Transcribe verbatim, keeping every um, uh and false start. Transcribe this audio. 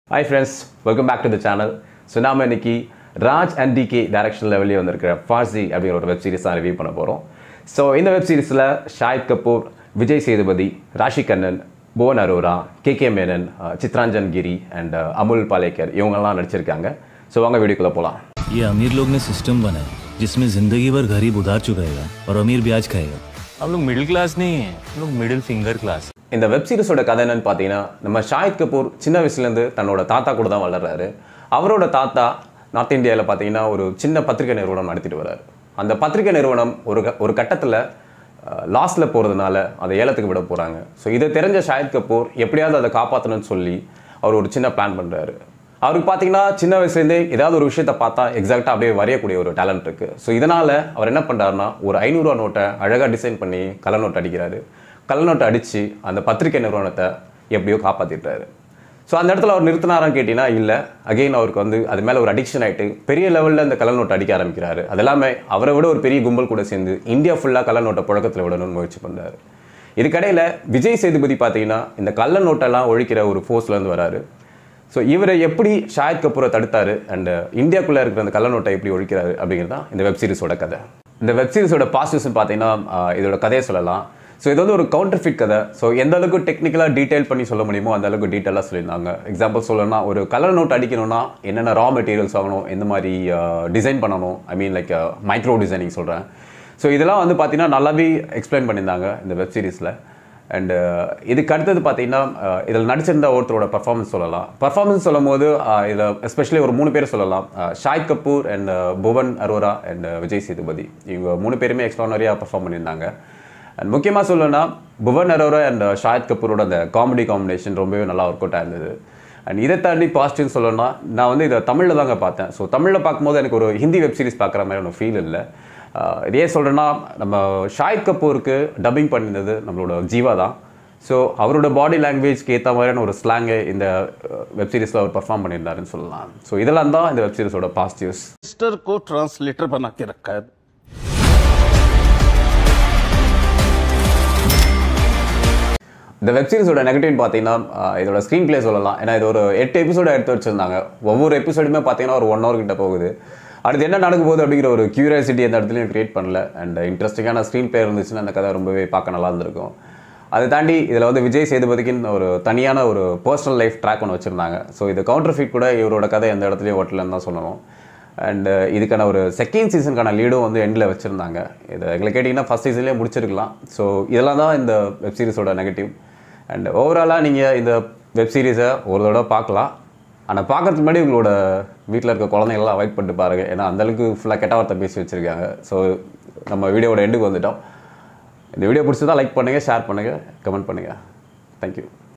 Hi friends, welcome back to the channel. So நாம இன்னைக்கு Raj and D K direction level வந்திருக்கிற Farzi அப்படிங்கிற ஒரு வெப் சீரிஸ் தான் ரிவ்யூ பண்ண போறோம். ஸோ இந்த வெப் சீரிஸில் Shahid Kapoor, Vijay Sethupathi, Raashi Kannan, Bhuvan Arora, K K Menon, Chitranjan Giri and Amol Palekar இவங்கெல்லாம் நடிச்சிருக்காங்க. ஸோ வாங்க வீடியோக்குள்ளே போகலாம். ये अमीर लोग ने सिस्टम बनाया जिसमें जिंदगी भर गरीब उधार चुकाएगा और अमीर ब्याज खाएगा. हम लोग मिडिल क्लास नहीं है, हम लोग मिडिल फिंगर क्लास. இந்த வெப் சீரிஸோட கதை என்னன்னு பார்த்தீங்கன்னா, நம்ம ஷாஹித் கபூர் சின்ன வயசுலேருந்து தன்னோட தாத்தா கூட தான் வளர்றாரு. அவரோட தாத்தா நார்த் இந்தியாவில் பார்த்தீங்கன்னா ஒரு சின்ன பத்திரிகை நிறுவனம் நடத்திட்டு வர்றாரு. அந்த பத்திரிகை நிறுவனம் ஒரு ஒரு கட்டத்தில் லாஸில் போகிறதுனால அதை ஏலத்துக்கு விட போகிறாங்க. ஸோ இதை தெரிஞ்ச ஷாஹித் கபூர் எப்படியாவது அதை காப்பாற்றணும்னு சொல்லி அவர் ஒரு சின்ன பிளான் பண்ணுறாரு. அவருக்கு பார்த்தீங்கன்னா சின்ன வயசுலேருந்தே ஏதாவது ஒரு விஷயத்தை பார்த்தா எக்ஸாக்டாக அப்படியே வரையக்கூடிய ஒரு டேலண்ட் இருக்குது. ஸோ இதனால் அவர் என்ன பண்ணுறாருன்னா, ஒரு ஐநூறுரூவா நோட்டை அழகாக டிசைன் பண்ணி கலர் நோட்டை அடிக்கிறாரு. கலர் நோட்டை அடித்து அந்த பத்திரிகை நிறுவனத்தை எப்படியோ காப்பாற்றிட்டாரு. ஸோ அந்த இடத்துல அவர் நிறுத்தினாரான்னு கேட்டிங்கன்னா இல்லை. அகெயின் அவருக்கு வந்து அது மேலே ஒரு அடிக்ஷன் ஆகிட்டு பெரிய லெவலில் அந்த கலர் நோட்டை அடிக்க ஆரம்பிக்கிறாரு. அது எல்லாமே அவரை விட ஒரு பெரிய கும்பல் கூட சேர்ந்து இந்தியா ஃபுல்லாக கலர் நோட்டை புழக்கத்தில் விடணும்னு முயற்சி பண்ணுறாரு. இதுக்கடையில் விஜய் சேதுபதி பார்த்தீங்கன்னா இந்த கலர் நோட்டெல்லாம் ஒழிக்கிற ஒரு ஃபோர்ஸ்லேருந்து வராரு. ஸோ இவரை எப்படி ஷாஹித் கபூரை தடுத்தாரு அண்ட் இந்தியாவுக்குள்ளே இருக்கிற அந்த கள்ள நோட்டை எப்படி ஒழிக்கிறாரு அப்படிங்கிறது தான் இந்த வெப் சீரிஸோட கதை. இந்த வெப் சீரிஸோட பாசிட்டிவ்ஸ்னு பார்த்தீங்கன்னா இதோட கதையை சொல்லலாம். ஸோ இது வந்து ஒரு கவுண்டர்ஃபிட் கதை. ஸோ எந்த அளவுக்கு டெக்னிக்கலாக டீட்டெயில் பண்ணி சொல்ல முடியுமோ அந்த அளவுக்கு டீட்டெயிலாக சொல்லியிருந்தாங்க. எக்ஸாம்பிள் சொல்லணும்னா, ஒரு கலர் நோட் அடிக்கணும்னா என்னென்ன ரா மெட்டீரியல்ஸ் ஆகணும், எந்த மாதிரி டிசைன் பண்ணணும், I mean like micro designing சொல்கிறேன். ஸோ இதெல்லாம் வந்து பார்த்தீங்கன்னா நல்லாவே எக்ஸ்பிளைன் பண்ணியிருந்தாங்க இந்த வெப் சீரிஸில். அண்டு இதுக்கு அடுத்தது பார்த்தீங்கன்னா இதில் நடிச்சிருந்த ஒருத்தரோட பர்ஃபார்மன்ஸ் சொல்லலாம். பர்ஃபார்மன்ஸ் சொல்லும் போது இதில் எஸ்பெஷலி ஒரு மூணு பேர் சொல்லலாம். ஷாஹித் கபூர் அண்ட் புவன் அரோரா அண்ட் விஜய் சேதுபதி, இவங்க மூணு பேருமே எக்ஸ்ட்ரானரியாக பர்ஃபார்ம் பண்ணியிருந்தாங்க. அண்ட் முக்கியமாக சொல்லணும்னா புவன் அரோரா அண்ட் ஷாஹித் கபூரோட அந்த காமெடி காம்பினேஷன் ரொம்பவே நல்லா ஒர்க் அவுட் ஆயிருந்தது. அண்ட் இதை தாண்டி பாசிட்டிவ்னு சொல்லணும்னா, நான் வந்து இதை தமிழில் தாங்க பார்த்தேன். ஸோ தமிழில் பார்க்கும்போது எனக்கு ஒரு ஹிந்தி வெப் சீரிஸ் பார்க்குற மாதிரி ஒன்று ஃபீல் இல்லை. இதே சொல்கிறேன்னா, நம்ம ஷாஹித் கபூருக்கு டப்பிங் பண்ணியிருந்தது நம்மளோட ஜீவா தான். ஸோ அவரோட பாடி லாங்குவேஜ்க்கு ஏற்ற மாதிரியான ஒரு ஸ்லாங்கை இந்த வெப் சீரிஸில் அவர் பர்ஃபார்ம் பண்ணியிருந்தாருன்னு சொல்லலாம். ஸோ இதெல்லாம் தான் இந்த வெப் சீரிஸோட பாசிட்டிவ்ஸ். सिस्टर को ट्रांसलेटर बना के रखा है. இந்த வெப் சீரிஸோட நெகட்டிவ் பார்த்தீங்கன்னா இதோட ஸ்க்ரீன் பிளே சொல்லலாம். ஏன்னா இது ஒரு எட்டு எபிசோடு எடுத்து வச்சுருந்தாங்க. ஒவ்வொரு எபிசோடுமே பார்த்தீங்கன்னா ஒரு ஒன் ஹவர் கிட்ட போகுது. அடுத்து என்ன நடக்க போகுது அப்படிங்கிற ஒரு கியூரியாசிட்டி அந்த இடத்துலையும் க்ரியேட் பண்ணல. அண்ட் இன்ட்ரெஸ்டிங்கான ஸ்க்ரீன் பிளே இருந்துச்சுன்னா அந்த கதை ரொம்பவே பார்க்க நல்லா இருந்திருக்கும். அதை தாண்டி இதில் வந்து விஜய் சேதுபதிக்குன்னு ஒரு தனியான ஒரு பர்சனல் லைஃப் ட்ராக் ஒன்று வச்சுருந்தாங்க. ஸோ இது கவுண்டர்ஃபிட் கூட இவரோட கதை எந்த இடத்துலையும் ஓட்டலன்னு தான் சொல்லணும். அண்டு இதுக்கான ஒரு செகண்ட் சீசனுக்கான லீடும் வந்து எண்டில் வச்சுருந்தாங்க. இது எங்களை கேட்டிங்கன்னா ஃபஸ்ட் சீசன்லேயே முடிச்சிருக்கலாம். ஸோ இதெல்லாம் தான் இந்த வெப் சீரிஸோட நெகட்டிவ். அண்ட் ஓவராலாக நீங்கள் இந்த வெப் சீரிஸை ஒரு தடவை பார்க்கலாம். ஆனால் பார்க்கறதுக்கு முன்னாடி உங்களோட வீட்டில் இருக்க குழந்தைங்கள்லாம் அவாய்ட் பண்ணிட்டு பாருங்கள். ஏன்னா அந்தளவுக்கு ஃபுல்லாக கெட்ட வார்த்தை பேசி வச்சுருக்காங்க. ஸோ நம்ம வீடியோவோட எண்டுக்கு வந்துட்டோம். இந்த வீடியோ பிடிச்சதா லைக் பண்ணுங்கள், ஷேர் பண்ணுங்கள், கமெண்ட் பண்ணுங்கள். தேங்க்யூ.